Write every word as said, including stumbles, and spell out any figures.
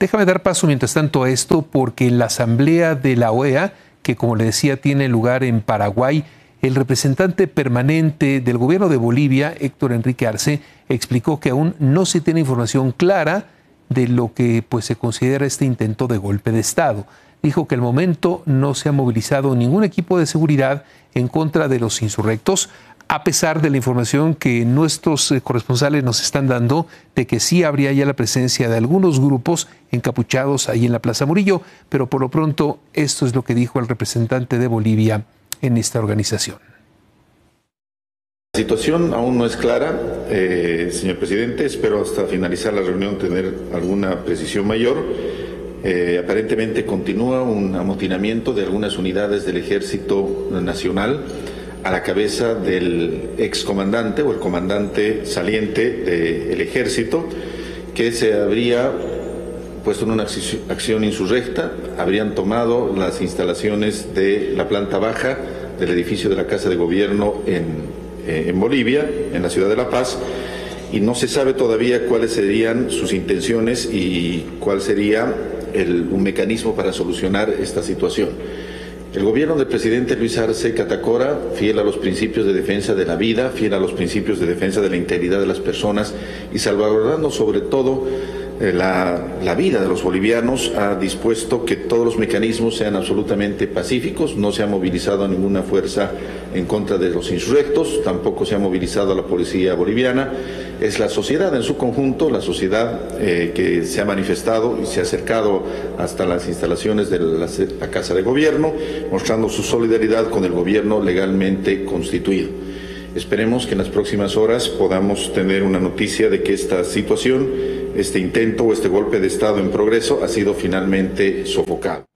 Déjame dar paso mientras tanto a esto, porque en la Asamblea de la O E A, que como le decía tiene lugar en Paraguay, el representante permanente del gobierno de Bolivia, Héctor Enrique Arce, explicó que aún no se tiene información clara de lo que pues, se considera este intento de golpe de Estado. Dijo que al momento no se ha movilizado ningún equipo de seguridad en contra de los insurrectos, a pesar de la información que nuestros corresponsales nos están dando de que sí habría ya la presencia de algunos grupos encapuchados ahí en la Plaza Murillo, pero por lo pronto esto es lo que dijo el representante de Bolivia en esta organización. La situación aún no es clara, eh, señor presidente. Espero hasta finalizar la reunión tener alguna precisión mayor. Eh, aparentemente continúa un amotinamiento de algunas unidades del Ejército Nacional a la cabeza del excomandante o el comandante saliente del Ejército, que se habría puesto en una acción insurrecta, habrían tomado las instalaciones de la planta baja del edificio de la Casa de Gobierno en, eh, en Bolivia, en la ciudad de La Paz, y no se sabe todavía cuáles serían sus intenciones y cuál sería el, un mecanismo para solucionar esta situación. El gobierno del presidente Luis Arce Catacora, fiel a los principios de defensa de la vida, fiel a los principios de defensa de la integridad de las personas y salvaguardando sobre todo eh, la, la vida de los bolivianos, ha dispuesto que todos los mecanismos sean absolutamente pacíficos. No se ha movilizado a ninguna fuerza en contra de los insurrectos, tampoco se ha movilizado a la policía boliviana. Es la sociedad en su conjunto, la sociedad eh, que se ha manifestado y se ha acercado hasta las instalaciones de la, la Casa de Gobierno, mostrando su solidaridad con el gobierno legalmente constituido. Esperemos que en las próximas horas podamos tener una noticia de que esta situación, este intento o este golpe de Estado en progreso ha sido finalmente sofocado.